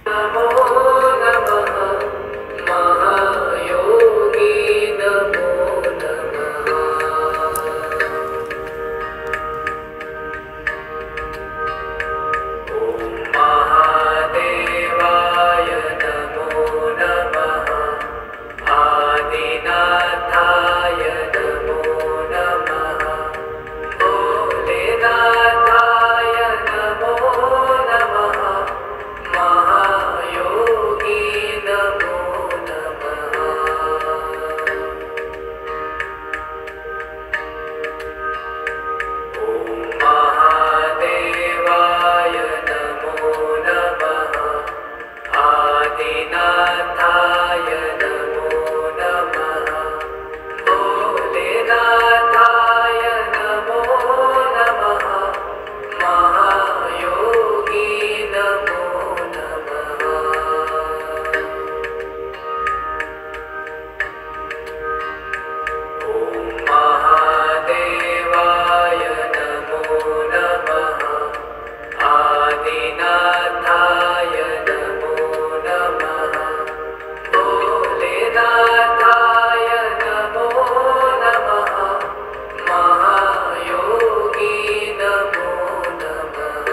नमो नमः महायोगी नमो नमः। ॐ महादेवाय नमो नमः आदिनाथाय नमो नमः भोलेनाथाय नमो नमः महायोगी नमो नमः। ॐ महादेवाय नमो नमः आदिनाथाय नमो नमः भोलेनाथाय नमो नमः महायोगी नमो नमः। ॐ महादेवाय नमो नमः आदिनाथाय नमो नमः भोलेनाथाय नमो नमः महायोगी नमो नमः।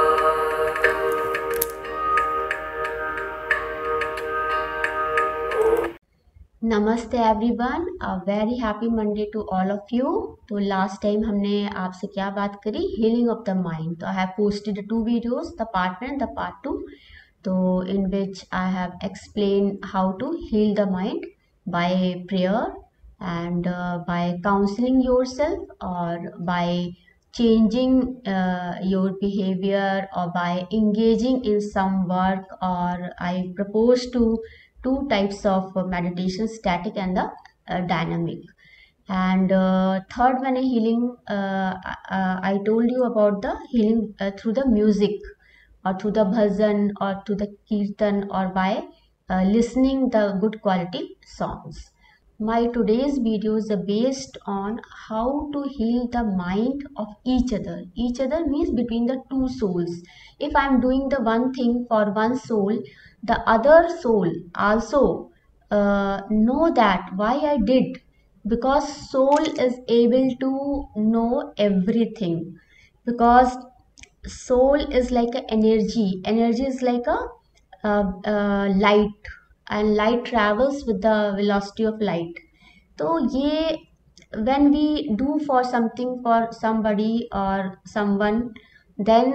नमस्ते everyone, a very happy Monday to all of you. तो लास्ट टाइम हमने आपसे क्या बात करी, हीलिंग ऑफ द माइंड। तो I have posted 2 videos, the part 1 and the part 2, तो in which I have explain how to heal the mind by prayer and by counseling yourself or by changing your behavior or by engaging in some work. Or I propose to 2 types of meditation, static and the dynamic. And third one is healing. I told you about the healing through the music or through the bhajan or through the kirtan or by listening the good quality songs. My today's videos are based on how to heal the mind of each other. Each other means between the 2 souls. If I am doing the one thing for one soul, the other soul also know that why I did, because soul is able to know everything, because soul is like an energy. Energy is like a light, and light travels with the velocity of light. तो ये when we do for something for somebody or someone, then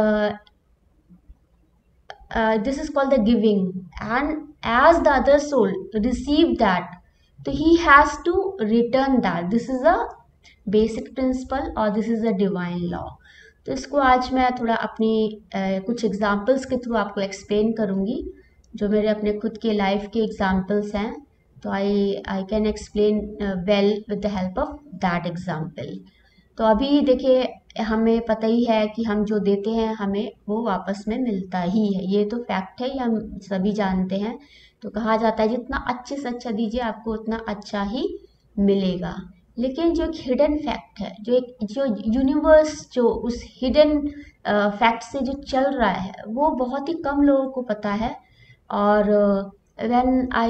this is called the giving, and as the other soul receive that, so he has to return that. This is a basic principle or this is a divine law. तो इसको आज मैं थोड़ा अपनी कुछ examples के through आपको explain करूँगी, जो मेरे अपने खुद के लाइफ के एग्जाम्पल्स हैं. तो I can explain well with the help of that example. तो अभी देखिए, हमें पता ही है कि हम जो देते हैं हमें वो वापस में मिलता ही है. ये तो फैक्ट है, ये हम सभी जानते हैं. तो कहा जाता है जितना अच्छे से अच्छा दीजिए आपको उतना अच्छा ही मिलेगा. लेकिन जो एक हिडन फैक्ट है, जो यूनिवर्स जो उस हिडन फैक्ट से जो चल रहा है, वो बहुत ही कम लोगों को पता है. और when I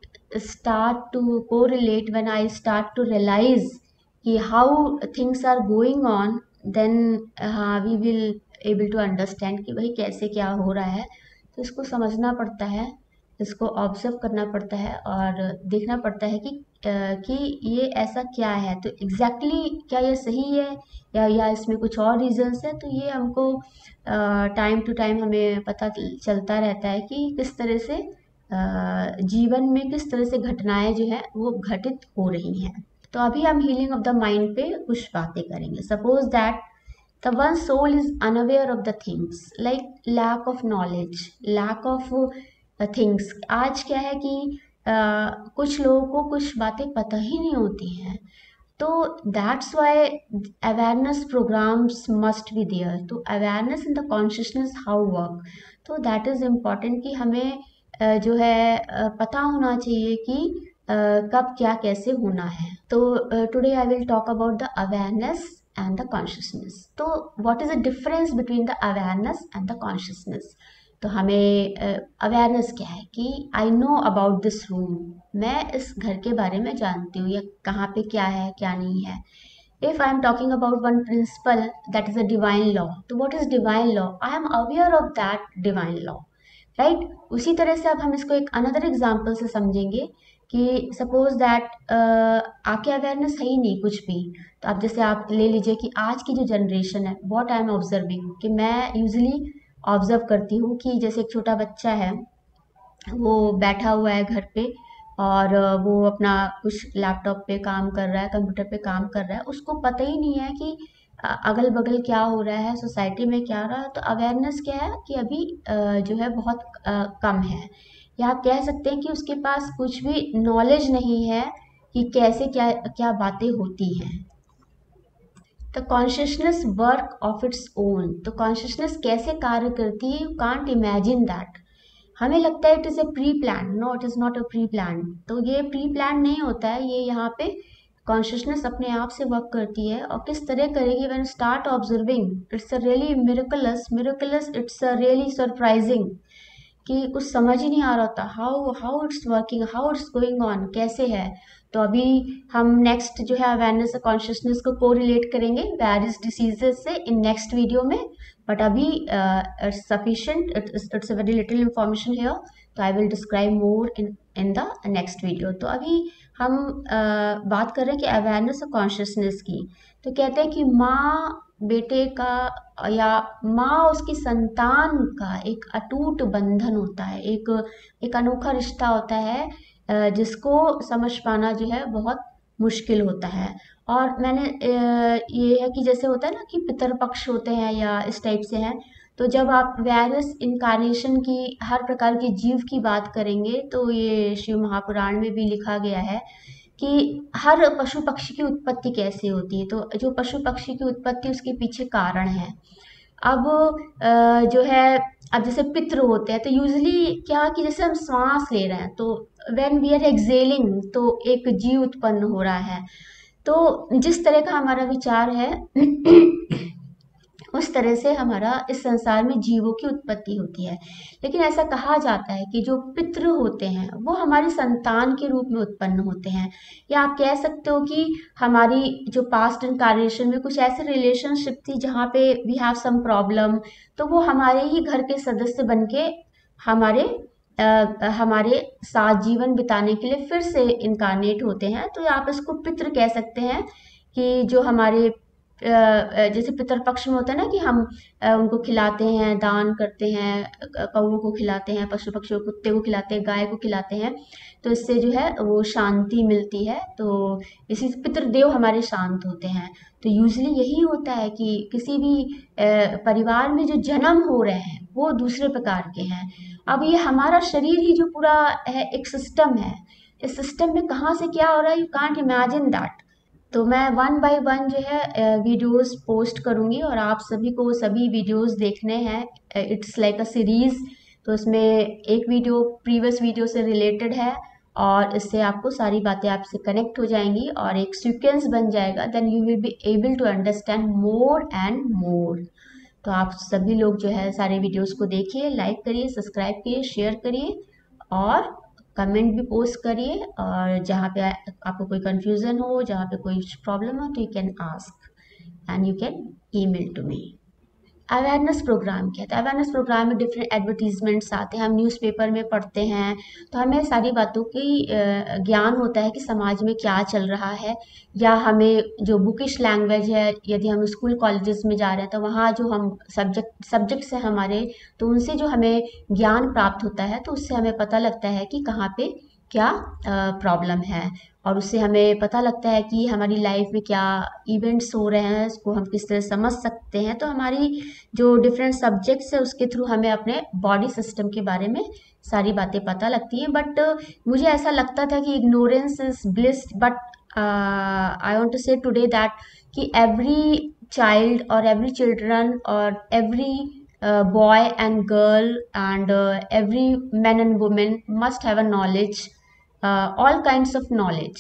start to correlate, when I start to realize कि how things are going on, then we will able to understand कि भाई कैसे क्या हो रहा है. तो इसको समझना पड़ता है, इसको ऑब्जर्व करना पड़ता है और देखना पड़ता है कि ये ऐसा क्या है. तो एग्जैक्टली क्या ये सही है या इसमें कुछ और रीजंस है. तो ये हमको टाइम टू टाइम हमें पता चलता रहता है कि किस तरह से जीवन में किस तरह से घटनाएं जो है वो घटित हो रही हैं. तो अभी हम हीलिंग ऑफ द माइंड पे कुछ बातें करेंगे. Suppose that the one soul is unaware of the things, like lack of knowledge, lack of things. आज क्या है कि कुछ लोगों को कुछ बातें पता ही नहीं होती हैं. तो that's why awareness programs must be there. तो awareness in the consciousness how work, तो दैट इज़ इम्पॉर्टेंट कि हमें जो है पता होना चाहिए कि कब क्या कैसे होना है. तो today I will talk about the awareness and the consciousness. So what is the difference between the awareness and the consciousness? तो हमें अवेयरनेस क्या है कि I know about this room, मैं इस घर के बारे में जानती हूँ, या कहाँ पे क्या है क्या नहीं है. If I am talking about one principle, that is a divine law. तो what is divine law? I am aware of that divine law, right? उसी तरह से अब हम इसको एक अनदर एग्जाम्पल से समझेंगे कि सपोज दैट आपके अवेयरनेस है ही नहीं कुछ भी. तो अब जैसे आप ले लीजिए कि आज की जो जनरेशन है, व्हाट आई एम ऑब्जर्विंग, कि मैं यूजली ऑब्जर्व करती हूँ कि जैसे एक छोटा बच्चा है, वो बैठा हुआ है घर पे, और वो अपना कुछ लैपटॉप पे काम कर रहा है, कंप्यूटर पे काम कर रहा है, उसको पता ही नहीं है कि अगल बगल क्या हो रहा है, सोसाइटी में क्या हो रहा है. तो अवेयरनेस क्या है कि अभी जो है बहुत कम है, या आप कह सकते हैं कि उसके पास कुछ भी नॉलेज नहीं है कि कैसे क्या क्या बातें होती हैं. तो consciousness work of its own, तो कॉन्शियसनेस कैसे कार्य करती है, यू कांट इमेजिन दैट. हमें लगता है it is a pre plan, no it is not a pre plan. तो ये प्री प्लान नहीं होता है, ये यहाँ पे कॉन्शियसनेस अपने आप से वर्क करती है. और किस तरह करेगी, when start observing, it's a really miraculous, it's a really surprising, कि कुछ समझ ही नहीं आ रहा था how how it's working, how it's going on, कैसे है. तो अभी हम नेक्स्ट जो है अवेयरनेस और कॉन्शियसनेस को कोरिलेट करेंगे वेरियस डिसीजेस से इन नेक्स्ट वीडियो में. बट अभी it's sufficient, it's a very little information here, तो I will describe more in the next video. तो अभी हम बात कर रहे हैं कि अवेयरनेस और कॉन्शियसनेस की. तो कहते हैं कि माँ बेटे का, या माँ उसकी संतान का एक अटूट बंधन होता है, एक अनोखा रिश्ता होता है, जिसको समझ पाना जो है बहुत मुश्किल होता है. और मैंने ये है कि जैसे होता है ना कि पितृपक्ष होते हैं या इस टाइप से हैं. तो जब आप वेरियस इनकारनेशन की, हर प्रकार के जीव की बात करेंगे, तो ये शिव महापुराण में भी लिखा गया है कि हर पशु पक्षी की उत्पत्ति कैसे होती है. तो जो पशु पक्षी की उत्पत्ति, उसके पीछे कारण है. अब जो है, अब जैसे पितृ होते हैं, तो यूजली क्या कि जैसे हम सांस ले रहे हैं, तो व्हेन वी आर एक्सेलिंग, तो एक जीव उत्पन्न हो रहा है. तो जिस तरह का हमारा विचार है उस तरह से हमारा इस संसार में जीवों की उत्पत्ति होती है. लेकिन ऐसा कहा जाता है कि जो पितृ होते हैं वो हमारी संतान के रूप में उत्पन्न होते हैं, या आप कह सकते हो कि हमारी जो पास्ट इनकार्नेशन में कुछ ऐसे रिलेशनशिप थी जहाँ पे वी हैव सम प्रॉब्लम, तो वो हमारे ही घर के सदस्य बन के हमारे साथ जीवन बिताने के लिए फिर से इनकारनेट होते हैं. तो आप इसको पितृ कह सकते हैं, कि जो हमारे जैसे पितृपक्ष में होता है ना कि हम उनको खिलाते हैं, दान करते हैं, कौओं को खिलाते हैं, पशु पक्षियों कुत्ते को खिलाते हैं, गाय को खिलाते हैं, तो इससे जो है वो शांति मिलती है. तो इसी से पितृदेव हमारे शांत होते हैं. तो यूजली यही होता है कि किसी भी परिवार में जो जन्म हो रहे हैं वो दूसरे प्रकार के हैं. अब ये हमारा शरीर ही जो पूरा है एक सिस्टम है, इस सिस्टम में कहाँ से क्या हो रहा है, यू कांट इमेजिन दैट. तो मैं वन बाय वन जो है वीडियोस पोस्ट करूँगी, और आप सभी को सभी वीडियोस देखने हैं. It's like a series. तो इसमें एक वीडियो प्रीवियस वीडियो से रिलेटेड है, और इससे आपको सारी बातें आपसे कनेक्ट हो जाएंगी और एक सीक्वेंस बन जाएगा. Then you will be able to understand more and more. तो आप सभी लोग जो है सारे वीडियोस को देखिए, लाइक करिए, सब्सक्राइब करिए, शेयर करिए, और कमेंट भी पोस्ट करिए. और जहाँ पे आपको कोई कंफ्यूजन हो, जहाँ पे कोई प्रॉब्लम हो, तो you can ask and you can email to me. Awareness program क्या था? अवेयरनेस प्रोग्राम में डिफरेंट एडवर्टीजमेंट्स आते हैं, हम न्यूज़पेपर में पढ़ते हैं, तो हमें सारी बातों की ज्ञान होता है कि समाज में क्या चल रहा है. या हमें जो बुकिश लैंग्वेज है, यदि हम स्कूल कॉलेजेस में जा रहे हैं, तो वहाँ जो हम सब्जेक्ट्स हैं हमारे, तो उनसे जो हमें ज्ञान प्राप्त होता है, तो उससे हमें पता लगता है कि कहाँ पे क्या प्रॉब्लम है, और उससे हमें पता लगता है कि हमारी लाइफ में क्या इवेंट्स हो रहे हैं, उसको हम किस तरह समझ सकते हैं. तो हमारी जो डिफरेंट सब्जेक्ट्स है उसके थ्रू हमें अपने बॉडी सिस्टम के बारे में सारी बातें पता लगती हैं. बट मुझे ऐसा लगता था कि ignorance is bliss, but I want to say today that कि एवरी चाइल्ड और एवरी चिल्ड्रन और every boy and girl and every man and woman must have a knowledge, all kinds of knowledge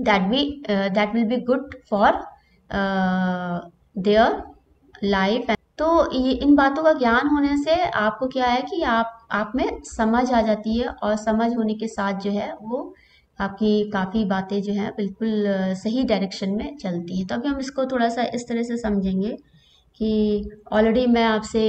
that will be good for their life. तो ये इन बातों का ज्ञान होने से आपको क्या है कि आप में समझ आ जाती है, और समझ होने के साथ जो है वो आपकी काफ़ी बातें जो है बिल्कुल सही डायरेक्शन में चलती हैं। तो अभी हम इसको थोड़ा सा इस तरह से समझेंगे कि ऑलरेडी मैं आपसे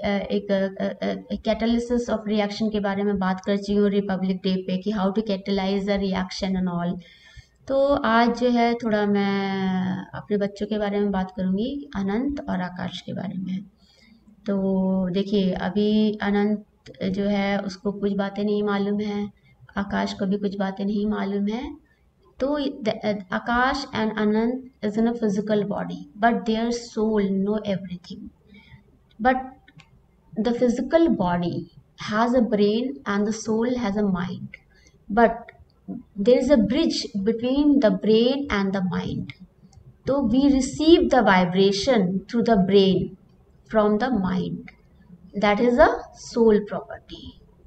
एक कैटालिसिस ऑफ रिएक्शन के बारे में बात कर चुकी हूँ रिपब्लिक डे पे, कि how to catalyse a reaction and all. तो आज जो है थोड़ा मैं अपने बच्चों के बारे में बात करूँगी, अनंत और आकाश के बारे में। तो देखिए, अभी अनंत जो है उसको कुछ बातें नहीं मालूम है, आकाश को भी कुछ बातें नहीं मालूम है। तो Akash and Anant is in a physical body, but their soul know everything. But the physical body has a brain and the soul has a mind, but there is a bridge between the brain and the mind. So we receive the vibration through the brain from the mind, that is a soul property,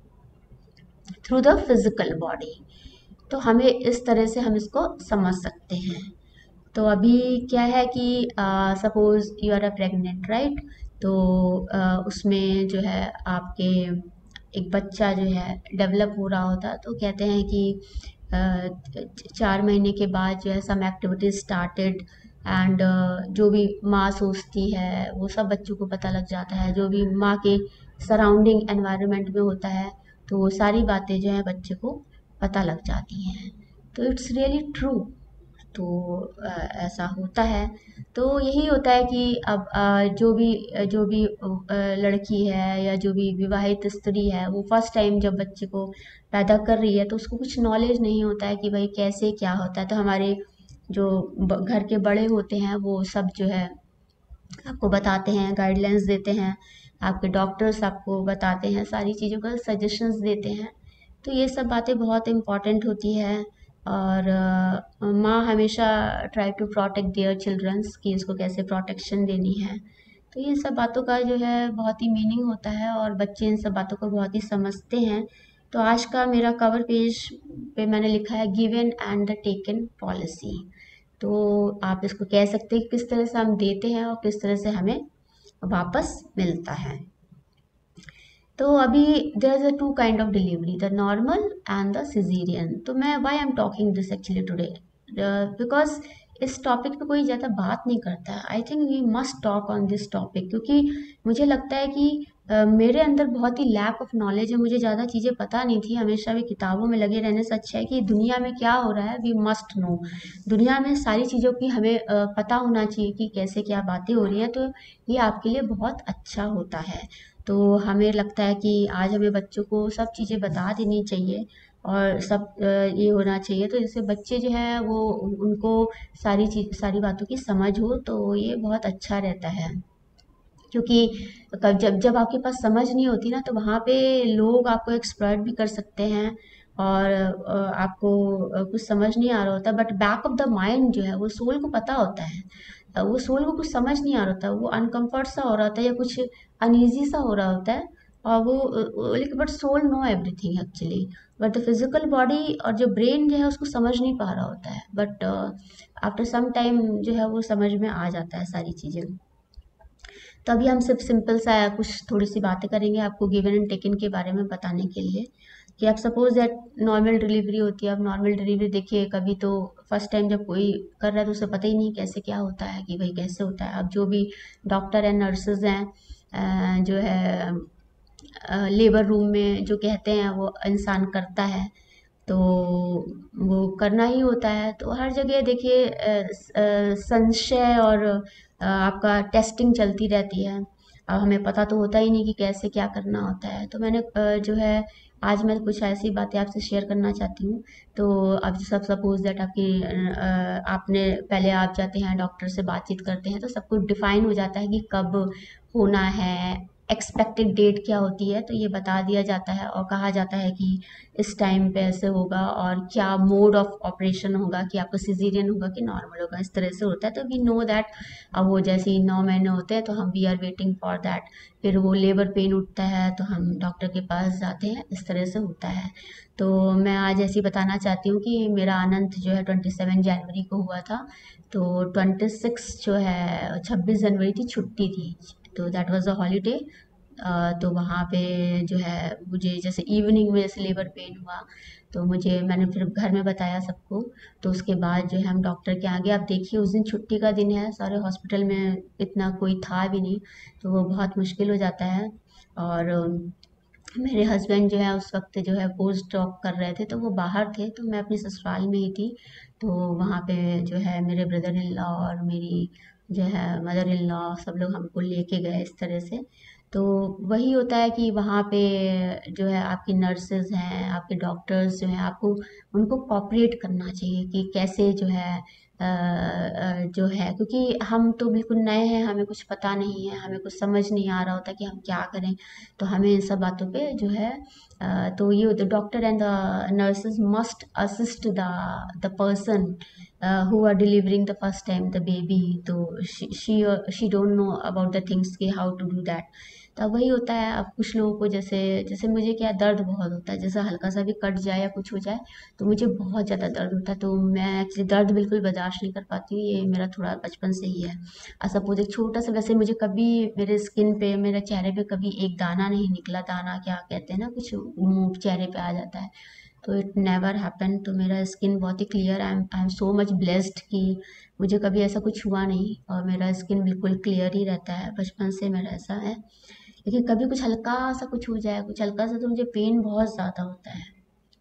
through the physical body. तो हमें इस तरह से हम इसको समझ सकते हैं। तो अभी क्या है कि suppose you are a pregnant, right? तो उसमें जो है आपके एक बच्चा जो है डेवलप हो रहा होता है, तो कहते हैं कि 4 महीने के बाद जो है सम एक्टिविटीज स्टार्टेड, एंड जो भी माँ सोचती है वो सब बच्चों को पता लग जाता है, जो भी माँ के सराउंडिंग एनवायरनमेंट में होता है तो वो सारी बातें जो है बच्चे को पता लग जाती हैं। तो इट्स रियली ट्रू। तो ऐसा होता है। तो यही होता है कि अब जो भी लड़की है या जो भी विवाहित स्त्री है, वो फर्स्ट टाइम जब बच्चे को पैदा कर रही है तो उसको कुछ नॉलेज नहीं होता है कि भाई कैसे क्या होता है। तो हमारे जो घर के बड़े होते हैं वो सब जो है आपको बताते हैं, गाइडलाइंस देते हैं, आपके डॉक्टर्स आपको बताते हैं, सारी चीज़ों का सजेशंस देते हैं। तो ये सब बातें बहुत इम्पॉर्टेंट होती है। और माँ हमेशा try to protect their childrens, कि इसको कैसे प्रोटेक्शन देनी है। तो ये सब बातों का जो है बहुत ही मीनिंग होता है, और बच्चे इन सब बातों को बहुत ही समझते हैं। तो आज का मेरा कवर पेज पे मैंने लिखा है गिवन एंड टेकन पॉलिसी। तो आप इसको कह सकते हैं कि किस तरह से हम देते हैं और किस तरह से हमें वापस मिलता है। तो अभी there is a two kind of delivery, the normal and the caesarean. तो मैं why I am talking this actually today, because इस टॉपिक पे कोई ज़्यादा बात नहीं करता है। I think we must talk on this topic, क्योंकि मुझे लगता है कि मेरे अंदर बहुत ही लैक ऑफ नॉलेज है, मुझे ज़्यादा चीज़ें पता नहीं थी। हमेशा भी किताबों में लगे रहने से अच्छा है कि दुनिया में क्या हो रहा है वी मस्ट नो। दुनिया में सारी चीज़ों की हमें पता होना चाहिए कि कैसे क्या बातें हो रही हैं, तो ये आपके लिए बहुत अच्छा होता है। तो हमें लगता है कि आज हमें बच्चों को सब चीज़ें बता देनी चाहिए, और सब ये होना चाहिए, तो जैसे बच्चे जो है वो उनको सारी बातों की समझ हो, तो ये बहुत अच्छा रहता है। क्योंकि जब जब आपके पास समझ नहीं होती ना, तो वहाँ पे लोग आपको एक्सप्लॉइट भी कर सकते हैं, और आपको कुछ समझ नहीं आ रहा होता, but back of the mind जो है वो सोल को पता होता है। वो सोल को कुछ समझ नहीं आ रहा होता, वो अनकम्फर्ट सा हो रहा होता है या कुछ अनईजी सा हो रहा होता है, और वो लेकिन but soul know everything actually. But the physical body और जो ब्रेन जो है उसको समझ नहीं पा रहा होता है, बट आफ्टर सम टाइम जो है वो समझ में आ जाता है सारी चीज़ें। तो अभी हम सिर्फ सिंपल सा कुछ थोड़ी सी बातें करेंगे आपको गिवन एंड टेकन के बारे में बताने के लिए, कि आप सपोज दैट नॉर्मल डिलीवरी होती है। अब नॉर्मल डिलीवरी देखिए, कभी तो फर्स्ट टाइम जब कोई कर रहा है तो उसे पता ही नहीं कैसे क्या होता है, कि भाई कैसे होता है। अब जो भी डॉक्टर एंड नर्सेज हैं जो है लेबर रूम में जो कहते हैं वो इंसान करता है, तो वो करना ही होता है। तो हर जगह देखिए संशय और आपका टेस्टिंग चलती रहती है। अब हमें पता तो होता ही नहीं कि कैसे क्या करना होता है। तो मैंने जो है आज मैं कुछ ऐसी बातें आपसे शेयर करना चाहती हूँ। तो अब सब सपोज दैट आपने पहले आप जाते हैं डॉक्टर से बातचीत करते हैं, तो सब कुछ डिफाइन हो जाता है कि कब होना है, एक्सपेक्टेड डेट क्या होती है, तो ये बता दिया जाता है और कहा जाता है कि इस टाइम पे ऐसे होगा, और क्या मोड ऑफ ऑपरेशन होगा, कि आपको सिजेरियन होगा कि नॉर्मल होगा, इस तरह से होता है। तो वी नो दैट। अब वो जैसे ही 9 महीने होते हैं तो हम we are waiting for that. फिर वो लेबर पेन उठता है तो हम डॉक्टर के पास जाते हैं, इस तरह से होता है। तो मैं आज ऐसे ही बताना चाहती हूँ कि मेरा अनंत जो है 27 जनवरी को हुआ था। तो 26 जो है 26 जनवरी थी, छुट्टी थी, तो दैट वाज अ हॉलीडे। तो वहाँ पे जो है मुझे जैसे इवनिंग में जैसे लेबर पेन हुआ, तो मैंने फिर घर में बताया सबको। तो उसके बाद जो है हम डॉक्टर के आगे, आप देखिए उस दिन छुट्टी का दिन है, सारे हॉस्पिटल में इतना कोई था भी नहीं, तो वो बहुत मुश्किल हो जाता है। और मेरे हस्बैंड जो है उस वक्त जो है पोस्ट डॉक कर रहे थे, तो वो बाहर थे, तो मैं अपनी ससुराल में ही थी। तो वहाँ पे जो है मेरे ब्रदर इन लॉ और मेरी जो है मदर इन लॉ सब लोग हमको लेके गए इस तरह से। तो वही होता है कि वहाँ पे जो है आपकी नर्सेज हैं, आपके डॉक्टर्स जो हैं, आपको उनको कॉपरेट करना चाहिए कि कैसे जो है जो है, क्योंकि हम तो बिल्कुल नए हैं, हमें कुछ पता नहीं है, हमें कुछ समझ नहीं आ रहा होता कि हम क्या करें। तो हमें इन सब बातों पे जो है तो ये the doctor and the nurses must assist the person who are delivering the first time the baby। तो she don't know about the things कि how to do that। तो अब वही होता है, अब कुछ लोगों को जैसे जैसे मुझे क्या दर्द बहुत होता है, जैसे हल्का सा भी कट जाए या कुछ हो जाए तो मुझे बहुत ज़्यादा दर्द होता है। तो मैं एक्चुअली दर्द बिल्कुल बर्दाश्त नहीं कर पाती हूँ, ये मेरा थोड़ा बचपन से ही है। सपोज एक छोटा सा, वैसे मुझे कभी मेरे स्किन पे, मेरे चेहरे पे कभी एक दाना नहीं निकला, दाना क्या कहते हैं ना, कुछ मुंह चेहरे पे आ जाता है, तो इट नेवर हैपन। तो मेरा स्किन बहुत ही clear, I am so much blessed कि मुझे कभी ऐसा कुछ हुआ नहीं, और मेरा स्किन बिल्कुल क्लियर ही रहता है, बचपन से मेरा ऐसा है। लेकिन कभी कुछ हल्का सा कुछ हो जाए, कुछ हल्का सा, तो मुझे पेन बहुत ज़्यादा होता है।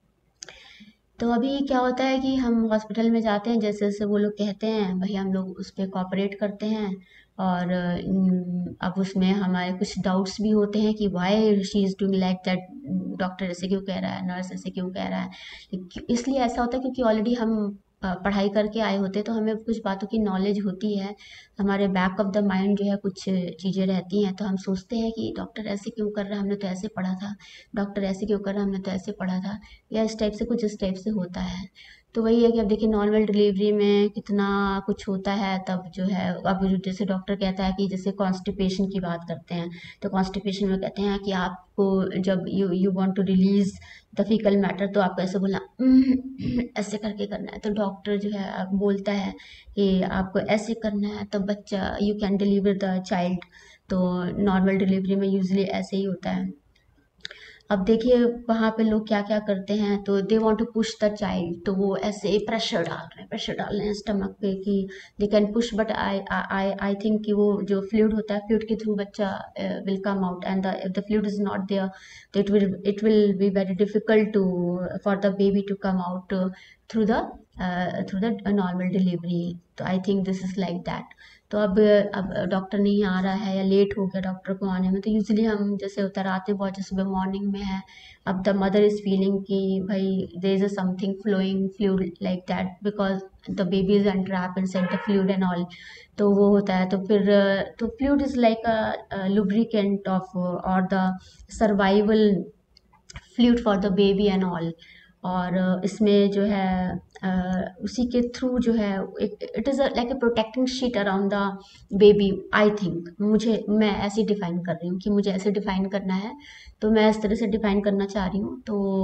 तो अभी क्या होता है कि हम हॉस्पिटल में जाते हैं, जैसे जैसे वो लोग कहते हैं भाई हम लोग उस पर कॉपरेट करते हैं। और अब उसमें हमारे कुछ डाउट्स भी होते हैं कि why she is doing like that, doctor ऐसे क्यों कह रहा है, नर्स ऐसे क्यों कह रहा है। इसलिए ऐसा होता है क्योंकि ऑलरेडी हम पढ़ाई करके आए होते हैं, तो हमें कुछ बातों की नॉलेज होती है, हमारे बैक ऑफ द माइंड जो है कुछ चीज़ें रहती हैं, तो हम सोचते हैं कि डॉक्टर ऐसे क्यों कर रहा है, हमने तो ऐसे पढ़ा था, डॉक्टर ऐसे क्यों कर रहा है, हमने तो ऐसे पढ़ा था, या इस टाइप से कुछ इस टाइप से होता है। तो वही है कि अब देखिए नॉर्मल डिलीवरी में कितना कुछ होता है, तब जो है अब जैसे डॉक्टर कहता है कि जैसे कॉन्स्टिपेशन की बात करते हैं, तो कॉन्स्टिपेशन में कहते हैं कि आपको जब you want to release the faecal matter, तो आपको ऐसे बोलना ऐसे करके करना है। तो डॉक्टर जो है अब बोलता है कि आपको ऐसे करना है, तब बच्चा you can deliver the child. तो नॉर्मल डिलीवरी में यूजली ऐसे ही होता है। अब देखिए वहाँ पे लोग क्या क्या करते हैं, तो they want to push the child, तो वो ऐसे प्रेशर डाल रहे हैं स्टमक पे कि they can push, but I think कि वो जो फ्लूइड होता है, फ्लूइड के थ्रू बच्चा will come out, and if the fluid is not there, तो it will be very difficult to for the baby to come out through the normal delivery। तो I think this is like that. तो अब doctor नहीं आ रहा है या late हो गया डॉक्टर को आने में, तो यूजुअली हम जैसे होता है रात में पहुंचे, सुबह मॉर्निंग में है, अब द मदर इज फीलिंग कि भाई there is a something flowing fluid like that, because the baby is untrap inside the fluid and all. तो वो होता है, तो फिर तो fluid is like a lubricant of और the survival fluid for the baby and all. और इसमें जो है उसी के थ्रू जो है it is like a protecting sheet around the baby. I think मैं ऐसे डिफाइन कर रही हूँ कि मुझे ऐसे डिफाइन करना है, तो मैं इस तरह से डिफाइन करना चाह रही हूँ।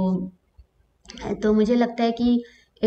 तो मुझे लगता है कि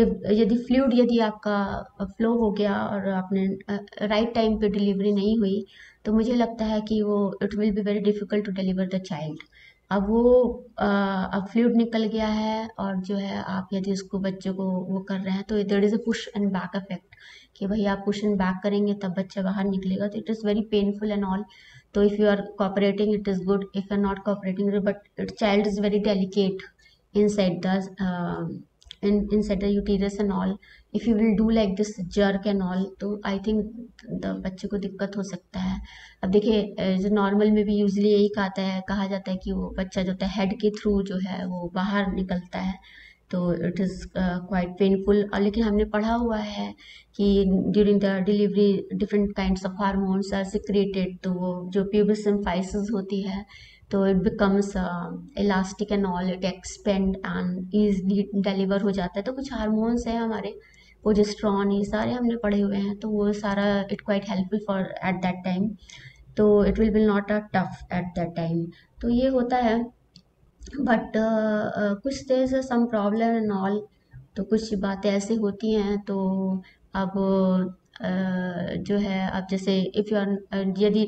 यदि आपका फ्लो हो गया और आपने राइट टाइम पे डिलीवरी नहीं हुई, तो मुझे लगता है कि वो it will be very difficult to deliver the child. अब वो अब फ्लूइड निकल गया है, और जो है आप यदि उसको बच्चे को वो कर रहे हैं, तो there is a push and back effect कि भाई आप पुश एंड बैक करेंगे तब बच्चा बाहर निकलेगा, तो it is very painful and all. तो if you are cooperating it is good, if you are not cooperating, but child is very delicate inside the inside the uterus and all, if you will do like this jerk and all, तो I think the बच्चे को दिक्कत हो सकता है। अब देखिए जो नॉर्मल में भी यूजली यही कहा जाता है कि वो बच्चा जो होता है हेड के थ्रू जो है वो बाहर निकलता है, तो इट इज़ क्वाइट पेनफुल। और लेकिन हमने पढ़ा हुआ है कि during the delivery different kinds of hormones are secreted, तो वो जो प्यूबिस सिम्फाइसिस होती है, तो it becomes elastic and all, it expand and easily deliver हो जाता है। तो कुछ हार्मोन्स हैं हमारे, प्रोजेस्टेरॉन, ये सारे हमने पढ़े हुए हैं, तो वो सारा it quite helpful for at that time, तो it will be not a tough at that time. तो ये होता है, बट कुछ देर से सम प्रॉब्लम एंड ऑल, तो कुछ बातें ऐसे होती हैं। तो अब जो है अब जैसे इफ़ यू आर यदि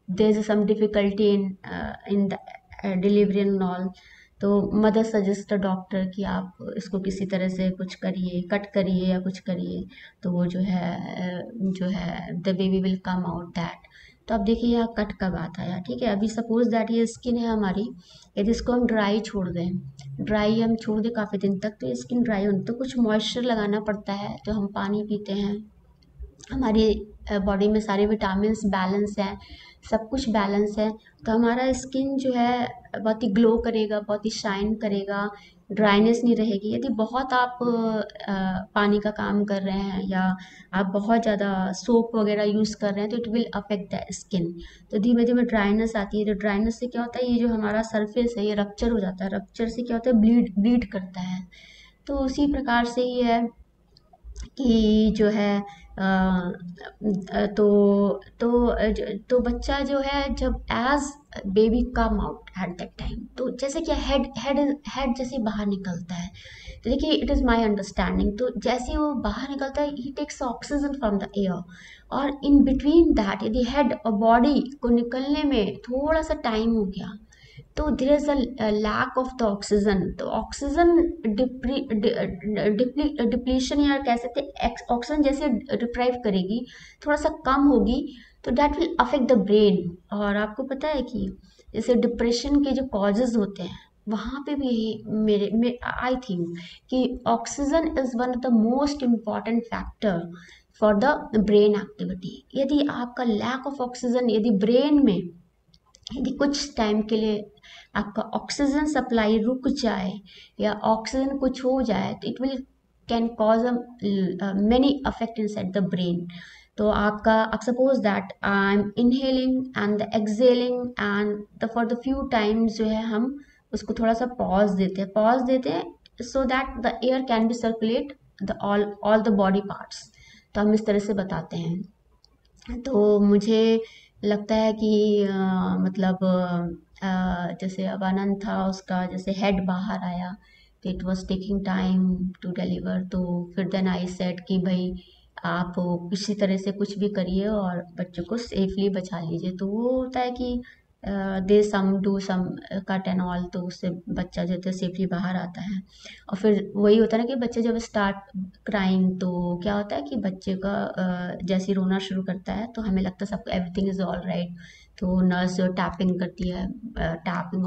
there is some difficulty in the delivery and all, तो मदर सजेस्ट डॉक्टर कि आप इसको किसी तरह से कुछ करिए, कट करिए या कुछ करिए, तो वो जो है the baby will come out that. तो अब देखिए यहाँ कट का बात आया, ठीक है। अभी सपोज दैट ये स्किन है हमारी, यदि इसको हम ड्राई छोड़ दें, ड्राई हम छोड़ दें काफ़ी दिन तक, तो ये स्किन ड्राई होने तो कुछ मॉइस्चर लगाना पड़ता है। जो हम पानी पीते हैं, हमारी बॉडी में सारे विटामिन्स बैलेंस हैं, सब कुछ बैलेंस है, तो हमारा स्किन जो है बहुत ही ग्लो करेगा, बहुत ही शाइन करेगा, ड्राइनेस नहीं रहेगी। यदि बहुत आप पानी का काम कर रहे हैं या आप बहुत ज़्यादा सोप वगैरह यूज़ कर रहे हैं, तो it will affect the skin. तो धीमे धीमे ड्राइनेस आती है। तो ड्राइनेस से क्या होता है, ये जो हमारा सरफेस है ये रप्चर हो जाता है। रप्चर से क्या होता है, ब्लीड करता है। तो उसी प्रकार से ही है कि जो है तो बच्चा जो है जब as baby come out at that time, तो जैसे कि हेड जैसे बाहर निकलता है, तो देखिए इट इज़ माय अंडरस्टैंडिंग, तो जैसे वो बाहर निकलता है ही takes oxygen from the air, और इन बिटवीन दैट यदि हेड और बॉडी को निकलने में थोड़ा सा टाइम हो गया, तो there is a lack of the oxygen. तो ऑक्सीजन डिप्लीशन या कह सकते हैं ऑक्सीजन जैसे डिप्राइव करेगी, थोड़ा सा कम होगी, तो that will affect the brain. और आपको पता है कि जैसे डिप्रेशन के जो कॉजेज होते हैं, वहाँ पे भी मेरे आई थिंक कि oxygen is one of the most important factor for the brain activity. यदि आपका लैक ऑफ ऑक्सीजन, यदि ब्रेन में यदि कुछ टाइम के लिए आपका ऑक्सीजन सप्लाई रुक जाए या ऑक्सीजन कुछ हो जाए, तो it will can cause many affect inside the brain. तो आप suppose that I am inhaling and exhaling and for the few times जो है हम उसको थोड़ा सा पॉज देते हैं so that the air can be circulate the all the body parts. तो हम इस तरह से बताते हैं। तो मुझे लगता है कि मतलब जैसे अब आनंद था, उसका जैसे हेड बाहर आया, तो it was taking time to deliver. तो फिर देन आई सेड कि भाई आप किसी तरह से कुछ भी करिए और बच्चों को सेफली बचा लीजिए। तो वो होता है कि they some do some cut and all, तो उससे बच्चा जो है सेफली बाहर आता है। और फिर वही होता है ना कि बच्चे जब स्टार्ट क्राइंग, तो क्या होता है कि बच्चे का जैसे ही रोना शुरू करता है, तो हमें लगता है सबको एवरीथिंग इज़ ऑल राइट। तो नर्स जो टैपिंग करती है, टैपिंग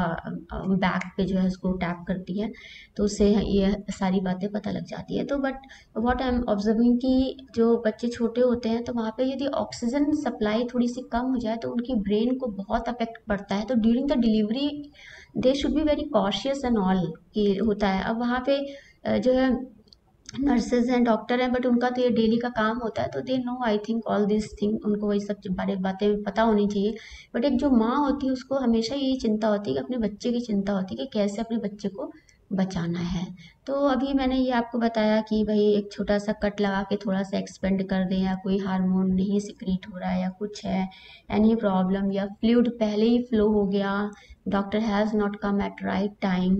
बैक पे जो है उसको टैप करती है, तो उससे ये सारी बातें पता लग जाती है। तो but what I am observing कि जो बच्चे छोटे होते हैं, तो वहाँ पे यदि ऑक्सीजन सप्लाई थोड़ी सी कम हो जाए, तो उनकी ब्रेन को बहुत अफेक्ट पड़ता है। तो during the delivery they should be very cautious and all कि होता है। अब वहाँ पे जो है नर्सेज हैं, डॉक्टर हैं, बट उनका तो ये डेली का काम होता है, तो they know I think all this thing, उनको वही सब बारे बातें पता होनी चाहिए। बट एक जो माँ होती है उसको हमेशा यही चिंता होती है कि अपने बच्चे की चिंता होती है कि कैसे अपने बच्चे को बचाना है। तो अभी मैंने ये आपको बताया कि भाई एक छोटा सा कट लगा के थोड़ा सा एक्सपेंड कर दें, या कोई हार्मोन नहीं सिक्रीट हो रहा है या कुछ है एनी प्रॉब्लम, या फ्लूइड पहले ही फ्लो हो गया, doctor has not come at right time,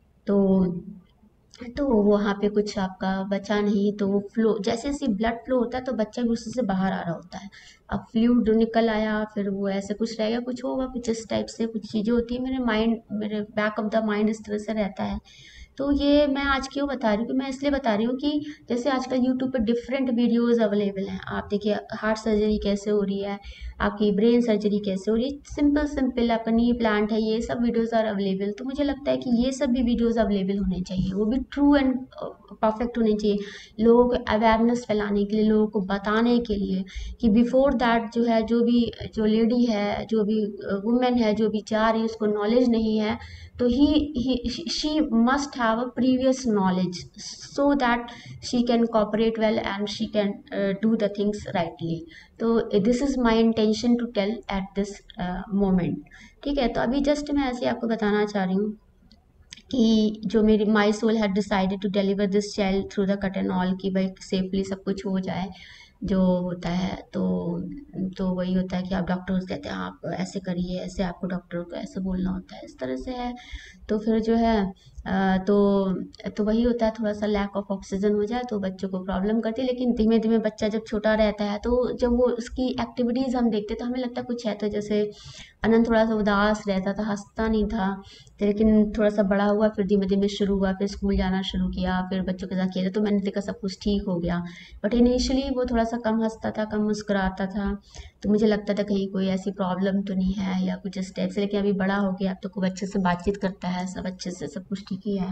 तो वहाँ पे कुछ आपका बचा नहीं, तो वो फ्लो जैसे जैसे ब्लड फ्लो होता है, तो बच्चा भी उससे बाहर आ रहा होता है। अब फ्लूइड निकल आया, फिर वो ऐसे कुछ रह गया, कुछ होगा, कुछ इस टाइप से कुछ चीज़ें होती है। मेरे बैक ऑफ द माइंड इस तरह से रहता है। तो ये मैं आज क्यों बता रही हूँ, कि मैं इसलिए बता रही हूँ कि जैसे आजकल यूट्यूब पे डिफरेंट वीडियोस अवेलेबल हैं। आप देखिए हार्ट सर्जरी कैसे हो रही है, आपकी ब्रेन सर्जरी कैसे हो रही है, सिंपल आपका नी प्लांट है, ये सब वीडियोस आर अवेलेबल। तो मुझे लगता है कि ये सब भी वीडियोस अवेलेबल होने चाहिए, वो भी ट्रू एंड परफेक्ट होने चाहिए, लोगों को अवेयरनेस फैलाने के लिए, लोगों को बताने के लिए कि बिफोर दैट जो है, जो लेडी है, जो भी वुमेन है, जो भी जा रही है, उसको नॉलेज नहीं है, तो she must have a previous knowledge so that she can cooperate well and she can do the things rightly. तो this is my intention to tell at this moment. ठीक है, तो अभी जस्ट मैं ऐसे आपको बताना चाह रही हूँ कि जो मेरी my soul had decided to deliver this child through the cut and all, कि भाई सेफली सब कुछ हो जाए जो होता है। तो वही होता है कि आप डॉक्टर्स कहते हैं आप ऐसे करिए, ऐसे आपको डॉक्टर को ऐसे बोलना होता है, इस तरह से है। तो फिर जो है तो वही होता है, थोड़ा सा लैक ऑफ ऑक्सीजन हो जाए तो बच्चों को प्रॉब्लम करती है। लेकिन धीमे धीमे बच्चा जब छोटा रहता है तो जब वो उसकी एक्टिविटीज़ हम देखते तो हमें लगता है कुछ है। तो जैसे अनंत थोड़ा सा उदास रहता था, हंसता नहीं था, तो लेकिन थोड़ा सा बड़ा हुआ, फिर धीमे धीमे शुरू हुआ, फिर स्कूल जाना शुरू किया, फिर बच्चों के साथ खेला, तो मैंने देखा सब कुछ ठीक हो गया। बट इनिशियली वो थोड़ा सा कम हंसता था, कम मुस्कुराता था, तो मुझे लगता था कहीं कोई ऐसी प्रॉब्लम तो नहीं है या कुछ इस टाइप से। लेकिन अभी बड़ा हो गया, अब तो खूब अच्छे से बातचीत करता है, सब अच्छे से, सब कुछ ठीक ही है।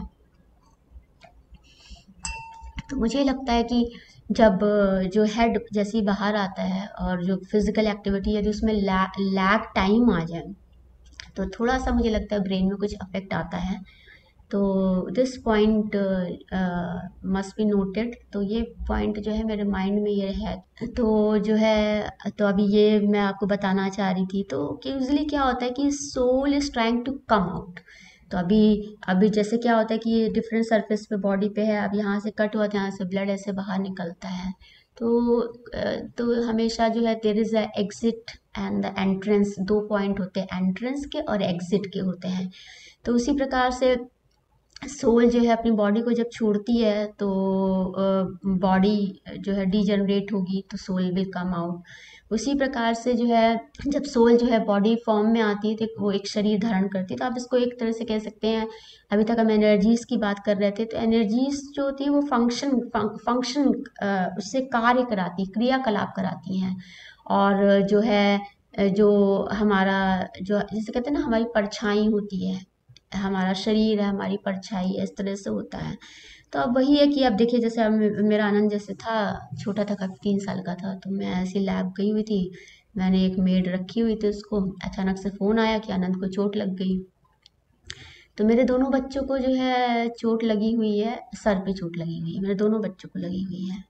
तो मुझे लगता है कि जब जो हेड जैसे ही बाहर आता है और जो फिजिकल एक्टिविटी है, जो उसमें लैग टाइम आ जाए, तो थोड़ा सा मुझे लगता है ब्रेन में कुछ अफेक्ट आता है। तो this point must be noted. तो ये पॉइंट जो है मेरे माइंड में ये है। तो जो है, तो अभी ये मैं आपको बताना चाह रही थी, तो कि यूजली क्या होता है कि soul is trying to come out. तो अभी अभी जैसे क्या होता है कि ये डिफरेंट सरफेस पे बॉडी पे है, अब यहाँ से कट हुआ तो यहाँ से ब्लड ऐसे बाहर निकलता है। तो हमेशा जो है there is a exit and the entrance, दो पॉइंट होते हैं, एंट्रेंस के और एग्जिट के होते हैं। तो उसी प्रकार से सोल जो है अपनी बॉडी को जब छोड़ती है तो बॉडी जो है डीजनरेट होगी, तो सोल विल कम आउट। उसी प्रकार से जो है जब सोल जो है बॉडी फॉर्म में आती है तो वो एक शरीर धारण करती है। तो आप इसको एक तरह से कह सकते हैं, अभी तक हम एनर्जीज की बात कर रहे थे, तो एनर्जीज जो होती है वो फंक्शन उससे कार्य कराती, क्रियाकलाप कराती हैं। और जो है जो हमारा जो जैसे कहते हैं ना, हमारी परछाई होती है, हमारा शरीर है हमारी परछाई, इस तरह से होता है। तो अब वही है कि अब देखिए, जैसे अब मेरा आनंद जैसे था, छोटा था, काफी 3 साल का था, तो मैं ऐसी लैब गई हुई थी, मैंने एक मेड रखी हुई थी, उसको अचानक से फोन आया कि आनंद को चोट लग गई। तो मेरे दोनों बच्चों को जो है चोट लगी हुई है, सर पे चोट लगी हुई है, मेरे दोनों बच्चों को लगी हुई है।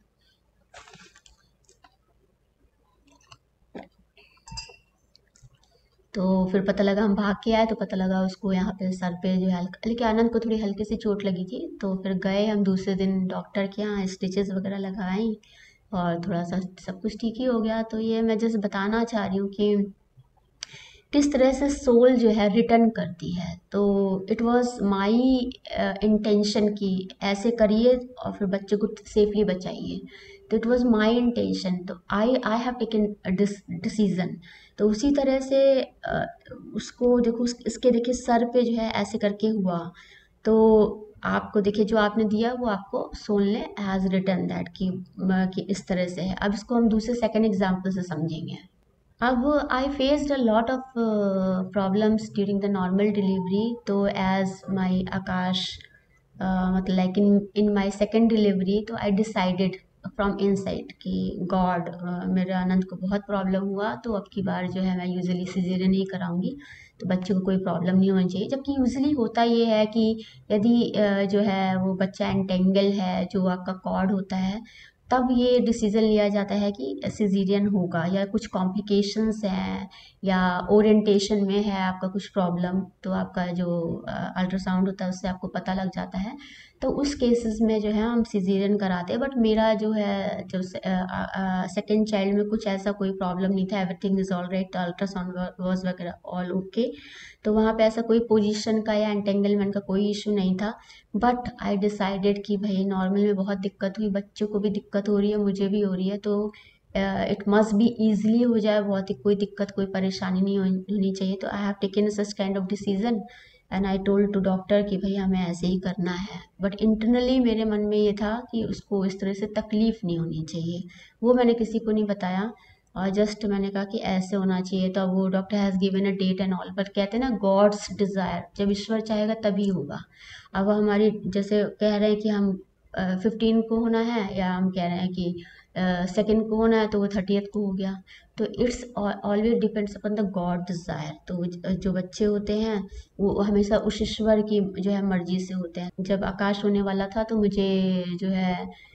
तो फिर पता लगा, हम भाग के आए तो पता लगा उसको यहाँ पे सर पे जो है हल्का, लेकिन आनंद को थोड़ी हल्की सी चोट लगी थी। तो फिर गए हम दूसरे दिन डॉक्टर के यहाँ, स्टिचेस वगैरह लगाई और थोड़ा सा सब कुछ ठीक ही हो गया। तो ये मैं जैसे बताना चाह रही हूँ कि किस तरह से सोल जो है रिटर्न करती है। तो इट वाज माई इंटेंशन कि ऐसे करिए और फिर बच्चे को सेफली बचाइए। तो इट वाज माई इंटेंशन, तो I I have taken decision. तो उसी तरह से उसको देखो, इसके देखिए सर पे जो है ऐसे करके हुआ। तो आपको देखिए जो आपने दिया वो आपको सोल ने हैज रिटर्न दैट कि इस तरह से है। अब इसको हम दूसरे सेकंड एग्जाम्पल से समझेंगे। अब I faced a lot of problems during the normal delivery. तो एज माई आकाश मतलब like in my second delivery, तो आई डिसाइडेड फ्रॉम इनसाइड कि गॉड, मेरे आनंद को बहुत प्रॉब्लम हुआ, तो अब की बार जो है मैं यूजुअली सीजेरियन नहीं कराऊंगी, तो बच्चे को कोई प्रॉब्लम नहीं होनी चाहिए। जबकि यूजुअली होता ये है कि यदि जो है वो बच्चा एंटेंगल है, जो आपका कॉर्ड होता है, तब ये डिसीजन लिया जाता है कि सिजेरियन होगा, या कुछ कॉम्प्लिकेशंस हैं, या ओरिएंटेशन में है आपका कुछ प्रॉब्लम, तो आपका जो अल्ट्रासाउंड होता है उससे आपको पता लग जाता है। तो उस केसेस में जो है हम सिजेरियन कराते हैं। बट मेरा जो है जो सेकेंड चाइल्ड में कुछ ऐसा कोई प्रॉब्लम नहीं था, everything is all right, ultrasound was वगैरह ऑल ओके। तो वहाँ पे ऐसा कोई पोजीशन का या एंटेंगलमेंट का कोई इशू नहीं था। बट आई डिसाइडेड कि भाई नॉर्मल में बहुत दिक्कत हुई, बच्चों को भी दिक्कत हो रही है, मुझे भी हो रही है, तो इट मस्ट बी ईजिली हो जाए, बहुत ही कोई दिक्कत कोई परेशानी नहीं होनी चाहिए। तो I have taken such kind of decision and I told to doctor कि भाई हमें ऐसे ही करना है। बट इंटरनली मेरे मन में ये था कि उसको इस तरह से तकलीफ नहीं होनी चाहिए, वो मैंने किसी को नहीं बताया, और जस्ट मैंने कहा कि ऐसे होना चाहिए। तो अब वो doctor has given a date and all, but कहते हैं ना गॉड्स डिज़ायर, जब ईश्वर चाहेगा तभी होगा। अब हमारी जैसे कह रहे हैं कि हम 15 को होना है, या हम कह रहे हैं कि सेकेंड को होना है, तो वो 30th को हो गया। तो it's always depends upon the God desire. तो जो बच्चे होते हैं वो हमेशा उस ईश्वर की जो है मर्जी से होते हैं। जब आकाश होने वाला था तो मुझे जो है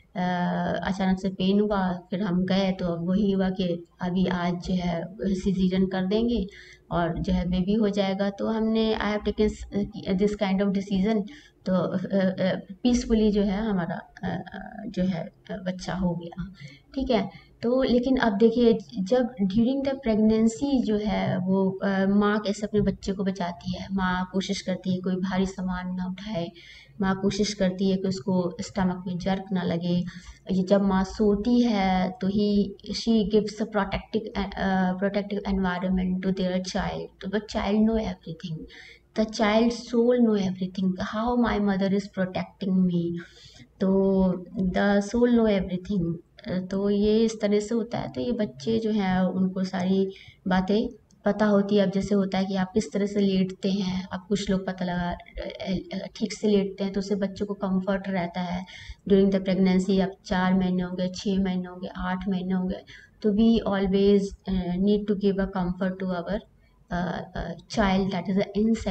अचानक से पेन हुआ, फिर हम गए तो अब वही हुआ कि अभी आज जो है सिजेरियन कर देंगे और जो है बेबी हो जाएगा। तो हमने I have taken this kind of decision. तो पीसफुली जो है हमारा जो है बच्चा हो गया। ठीक है। तो लेकिन अब देखिए, जब ड्यूरिंग द प्रेगनेंसी जो है वो माँ कैसे अपने बच्चे को बचाती है। माँ कोशिश करती है कोई भारी सामान ना उठाए, माँ कोशिश करती है कि उसको स्टमक में जर्क ना लगे। ये जब माँ सोती है तो ही she gives a protective environment to their child, तो the child know everything, the child soul know everything, how my mother is protecting me. तो द सोल नो एवरीथिंग। तो ये इस तरह से होता है। तो ये बच्चे जो हैं उनको सारी बातें पता होती है। अब जैसे होता है कि आप किस तरह से लेटते हैं, अब कुछ लोग पता लगा ठीक से लेटते हैं तो उससे बच्चों को कंफर्ट रहता है ड्यूरिंग द प्रेगनेंसी। अब 4 महीने होंगे, 6 महीने होंगे, 8 महीने होंगे, तो we always need to give a comfort to our child that is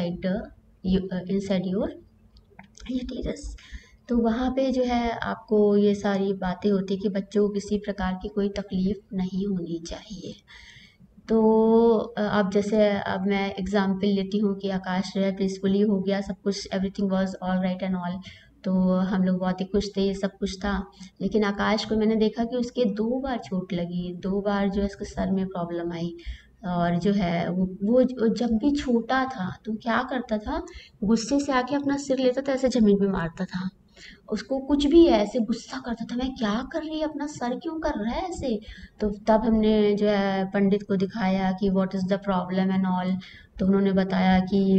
inside your uterus। तो वहाँ पे जो है आपको ये सारी बातें होती है कि बच्चों को किसी प्रकार की कोई तकलीफ नहीं होनी चाहिए। तो अब जैसे अब मैं एग्जाम्पल लेती हूँ कि आकाश जो है पीसफुली हो गया, सब कुछ everything was all right and all, तो हम लोग बहुत ही खुश थे, ये सब कुछ था। लेकिन आकाश को मैंने देखा कि उसके 2 बार चोट लगी, 2 बार जो है उसके सर में प्रॉब्लम आई। और जो है वो जब भी छोटा था तो क्या करता था, गुस्से से आके अपना सिर लेता था, ऐसे जमीन पे मारता था। उसको कुछ भी है ऐसे गुस्सा करता था, मैं क्या कर रही है, अपना सर क्यों कर रहा है ऐसे। तो तब हमने जो है पंडित को दिखाया कि what is the problem and all. तो उन्होंने बताया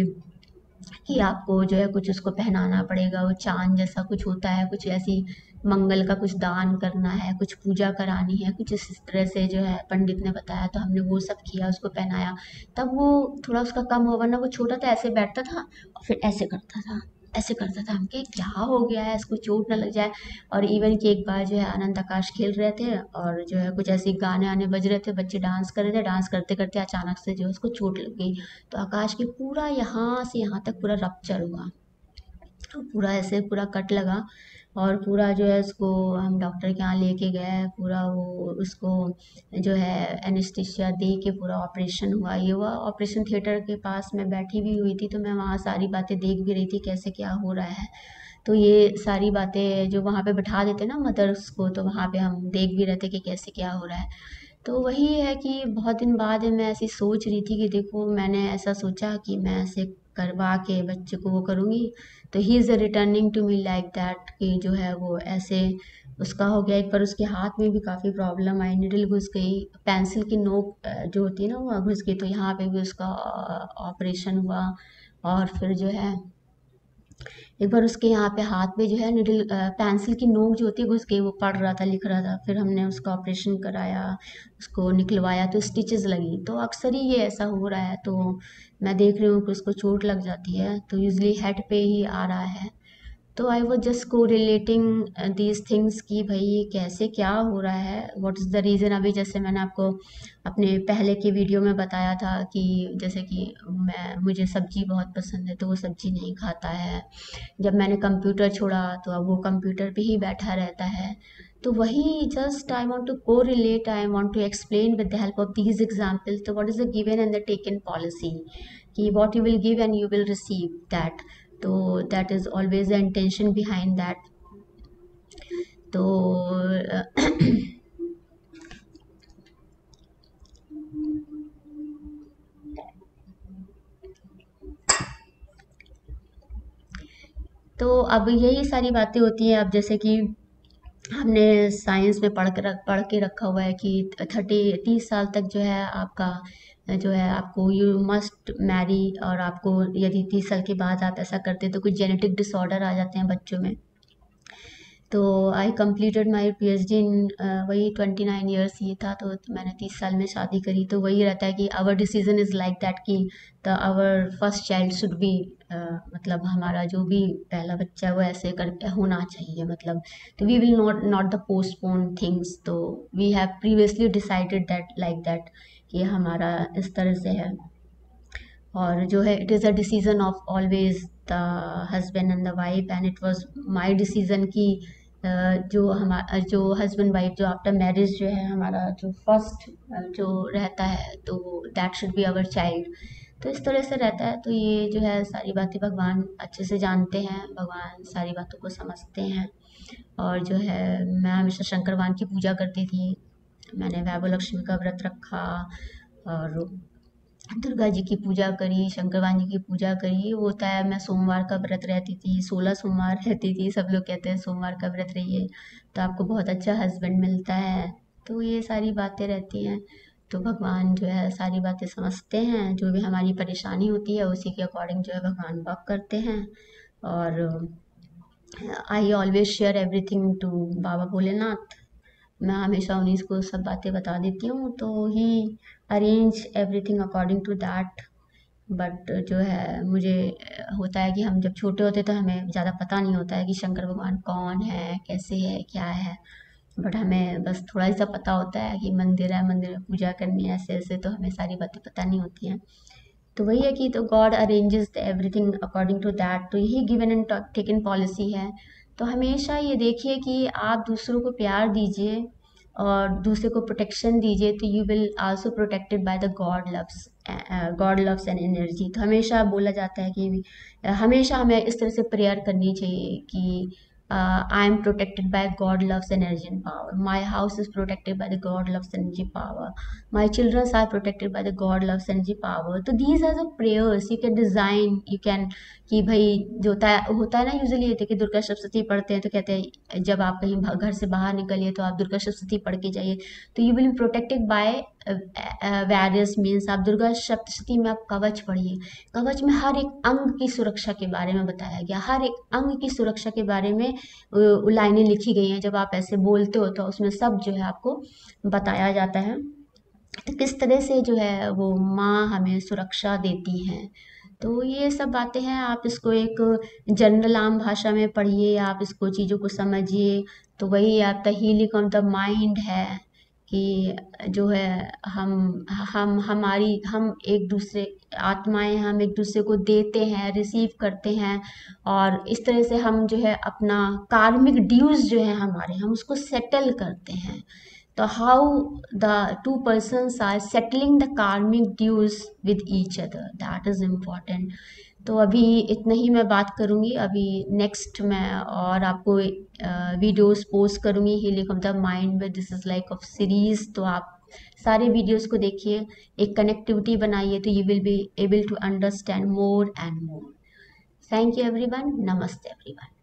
कि आपको जो है कुछ उसको पहनाना पड़ेगा, वो चांद जैसा कुछ होता है, कुछ ऐसी मंगल का कुछ दान करना है, कुछ पूजा करानी है, कुछ इस तरह से जो है पंडित ने बताया। तो हमने वो सब किया, उसको पहनाया, तब वो थोड़ा उसका कम हुआ। वरना वो छोटा था, ऐसे बैठता था और फिर ऐसे करता था, ऐसे करता था। हम कहे क्या हो गया है, इसको चोट ना लग जाए। और इवन कि एक बार जो है आनंद आकाश खेल रहे थे और जो है कुछ ऐसे गाने आने बज रहे थे, बच्चे डांस कर रहे थे, डांस करते करते अचानक से जो है उसको चोट लग गई। तो आकाश के पूरा यहाँ से यहाँ तक पूरा रप्चर हुआ, तो पूरा ऐसे पूरा कट लगा। और पूरा जो है उसको हम डॉक्टर के यहाँ लेके गए, पूरा वो उसको जो है एनेस्थीसिया दे के पूरा ऑपरेशन हुआ। ये हुआ ऑपरेशन थिएटर के पास मैं बैठी भी हुई थी, तो मैं वहाँ सारी बातें देख भी रही थी कैसे क्या हो रहा है। तो ये सारी बातें जो वहाँ पे बैठा देते ना मदर्स को, तो वहाँ पे हम देख भी रहे थे कि कैसे क्या हो रहा है। तो वही है कि बहुत दिन बाद मैं ऐसी सोच रही थी कि देखो मैंने ऐसा सोचा कि मैं ऐसे करवा के बच्चे को वो करूँगी, तो he is returning to me like that, कि जो है वो ऐसे उसका हो गया। एक बार उसके हाथ में भी काफ़ी प्रॉब्लम आई, निडल घुस गई, पेंसिल की नोक जो होती है ना वो घुस गई, तो यहाँ पे भी उसका ऑपरेशन हुआ। और फिर जो है एक बार उसके यहाँ पे हाथ पे जो है निडल पेंसिल की नोक जो होती है घुस गई, वो पढ़ रहा था, लिख रहा था, फिर हमने उसका ऑपरेशन कराया, उसको निकलवाया, तो स्टिचेस लगी। तो अक्सर ही ये ऐसा हो रहा है। तो मैं देख रही हूँ कि उसको चोट लग जाती है तो यूजली हेड पे ही आ रहा है। तो आई वॉज जस्ट को रिलेटिंग दीज थिंग्स कि भाई ये कैसे क्या हो रहा है, व्हाट इज़ द रीज़न। अभी जैसे मैंने आपको अपने पहले के वीडियो में बताया था कि जैसे कि मुझे सब्जी बहुत पसंद है, तो वो सब्जी नहीं खाता है। जब मैंने कंप्यूटर छोड़ा तो अब वो कंप्यूटर पे ही बैठा रहता है। तो वही जस्ट आई वांट टू को relate, I want to explain with the help of these examples. तो what is the given and the taken policy, कि what you will give and you will receive that. तो that is always the intention behind that. तो तो अब यही सारी बातें होती हैं। अब जैसे कि हमने साइंस में पढ़ के रखा हुआ है कि 30 साल तक जो है आपका जो है आपको यू मस्ट मैरी, और आपको यदि 30 साल के बाद आप ऐसा करते हैं तो कुछ जेनेटिक डिसऑर्डर आ जाते हैं बच्चों में। तो आई कंप्लीटेड माई PhD इन वही 29 ईयर्स ये था। तो मैंने 30 साल में शादी करी। तो वही रहता है कि our decision is like that कि the our first child should be, मतलब हमारा जो भी पहला बच्चा है वो ऐसे कर होना चाहिए, मतलब। तो we will not the postpone things. तो we have previously decided that like that कि हमारा इस तरह से है। और जो है it is a decision of always the husband and the wife, and it was my decision कि जो हस्बैंड वाइफ जो आफ्टर मैरिज जो है हमारा जो फर्स्ट जो रहता है, तो that should be our child. तो इस तरह से रहता है। तो ये जो है सारी बातें भगवान अच्छे से जानते हैं, भगवान सारी बातों को समझते हैं। और जो है मैं हमेशा शंकर भगवान की पूजा करती थी, मैंने वैभव लक्ष्मी का व्रत रखा और दुर्गा जी की पूजा करी, शंकर भगवान जी की पूजा करी। वो होता है, मैं सोमवार का व्रत रहती थी, 16 सोमवार रहती थी। सब लोग कहते हैं सोमवार का व्रत रहिए तो आपको बहुत अच्छा हस्बैंड मिलता है। तो ये सारी बातें रहती हैं। तो भगवान जो है सारी बातें समझते हैं, जो भी हमारी परेशानी होती है उसी के अकॉर्डिंग जो है भगवान वर्क करते हैं। और I always share everything to Baba Bholenath. मैं हमेशा उन्हीं को सब बातें बता देती हूँ, तो he arrange everything according to that. But जो है मुझे होता है कि हम जब छोटे होते तो हमें ज़्यादा पता नहीं होता है कि शंकर भगवान कौन है, कैसे है, क्या है। बट हमें बस थोड़ा सा पता होता है कि मंदिर है, मंदिर में पूजा करनी है, ऐसे ऐसे। तो हमें सारी बातें पता नहीं होती हैं। तो वही है कि तो God arranges everything according to that. तो यही गिवन एंड टेकन पॉलिसी है। तो हमेशा ये देखिए कि आप दूसरों को प्यार दीजिए और दूसरे को प्रोटेक्शन दीजिए, तो you will also protected by the God loves an energy. तो हमेशा बोला जाता है कि हमेशा हमें इस तरह से प्रेयर करनी चाहिए कि I am protected by God loves energy and power, my house is protected by the God loves energy power, my children are protected by the God loves energy power. तो these are the prayers you can design, you can कि भाई जो होता है ना, usually होता है कि दुर्गा सप्तशती पढ़ते हैं तो कहते हैं जब आप कहीं घर से बाहर निकलिए तो आप दुर्गा सप्तशती पढ़ के जाइए, तो you will be protected by various means. आप दुर्गा सप्तशती में आप कवच पढ़िए। कवच में हर एक अंग की सुरक्षा के बारे में बताया गया, हर एक अंग की सुरक्षा के बारे में लाइनें लिखी गई हैं। जब आप ऐसे बोलते हो तो उसमें सब जो है आपको बताया जाता है, तो किस तरह से जो है वो माँ हमें सुरक्षा देती हैं। तो ये सब बातें हैं, आप इसको एक जनरल आम भाषा में पढ़िए, आप इसको चीज़ों को समझिए। तो वही आपका हीलिंग ऑफ द माइंड है कि जो है हम एक दूसरे आत्माएं, हम एक दूसरे को देते हैं, रिसीव करते हैं। और इस तरह से हम जो है अपना कार्मिक ड्यूज जो है हमारे, हम उसको सेटल करते हैं। तो how the two persons are settling the karmic dues with each other, that is important. तो अभी इतना ही मैं बात करूँगी। अभी नेक्स्ट मैं और आपको वीडियोस पोस्ट करूँगी हीलिंग ऑफ द माइंड में। This is like of series. तो आप सारे वीडियोस को देखिए, एक कनेक्टिविटी बनाइए, तो you will be able to understand more and more. Thank you everyone. Namaste everyone.